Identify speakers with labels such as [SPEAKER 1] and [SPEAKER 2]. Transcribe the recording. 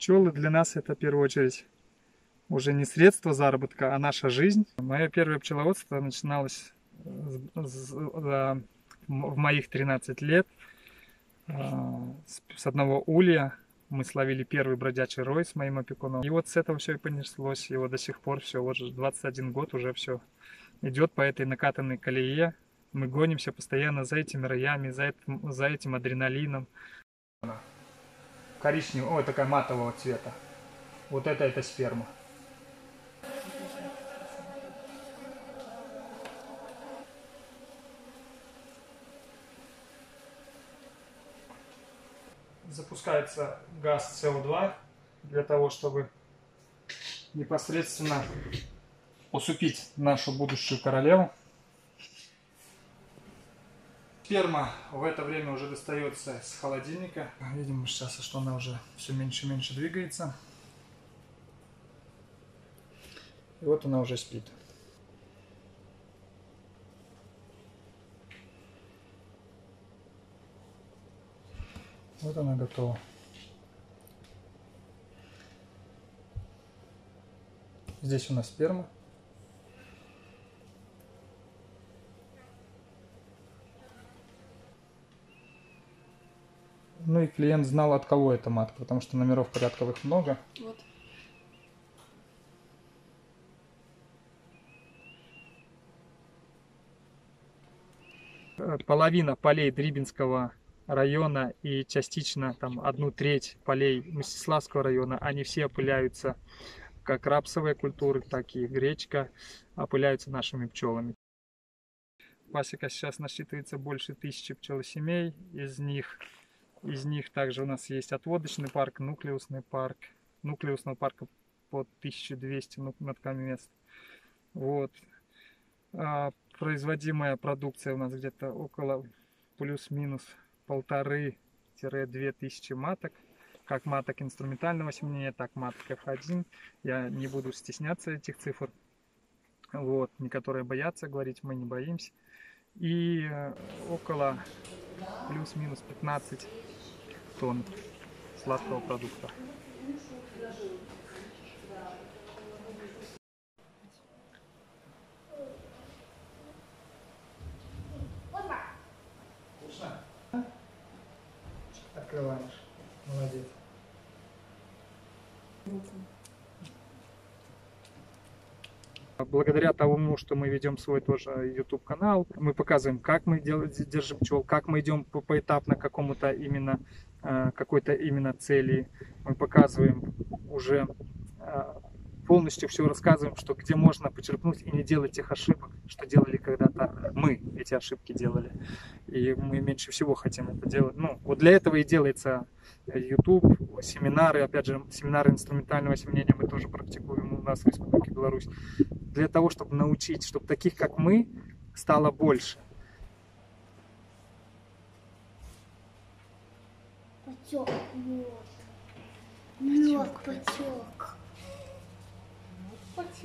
[SPEAKER 1] Пчелы для нас это в первую очередь уже не средство заработка, а наша жизнь. Мое первое пчеловодство начиналось в моих 13 лет с одного улья. Мы словили первый бродячий рой с моим опекуном. И вот с этого все и понеслось. И вот до сих пор все, вот 21 год уже все идет по этой накатанной колее. Мы гонимся постоянно за этими роями, за этим адреналином. Коричневая, ой, такая матового цвета. Вот это сперма. Запускается газ СО2 для того, чтобы непосредственно усыпить нашу будущую королеву. Сперма в это время уже достается с холодильника. Видим сейчас, что она уже все меньше и меньше двигается. И вот она уже спит. Вот она готова. Здесь у нас сперма. Ну и клиент знал, от кого эта матка, потому что номеров порядковых много. Вот. Половина полей Дрибинского района и частично там 1/3 полей Мстиславского района, они все опыляются, как рапсовые культуры, так и гречка, опыляются нашими пчелами. Пасека сейчас насчитывается больше 1000 пчелосемей, из них также у нас есть отводочный парк, нуклеусный парк. Нуклеусного парка под 1200 мест. Вот. Производимая продукция у нас где-то около плюс-минус 1500–2000 маток. Как маток инструментального семенения, так маток F1. Я не буду стесняться этих цифр. Вот. Некоторые боятся говорить, мы не боимся. И около плюс-минус 15 тонн сладкого продукта. Вкусно? Открываешь. Молодец. Благодаря тому, что мы ведем свой тоже YouTube канал, мы показываем, как мы держим пчел, как мы идем поэтапно к какому-то именно какой-то именно цели. Мы показываем уже полностью все рассказываем, что где можно почерпнуть и не делать тех ошибок, что делали когда-то мы, эти ошибки делали. И мы меньше всего хотим это делать. Ну, вот для этого и делается YouTube, семинары, опять же, семинары инструментального семенения мы тоже практикуем у нас в Республике Беларусь. Для того, чтобы научить, чтобы таких, как мы, стало больше.
[SPEAKER 2] Потек мед. Мед потек.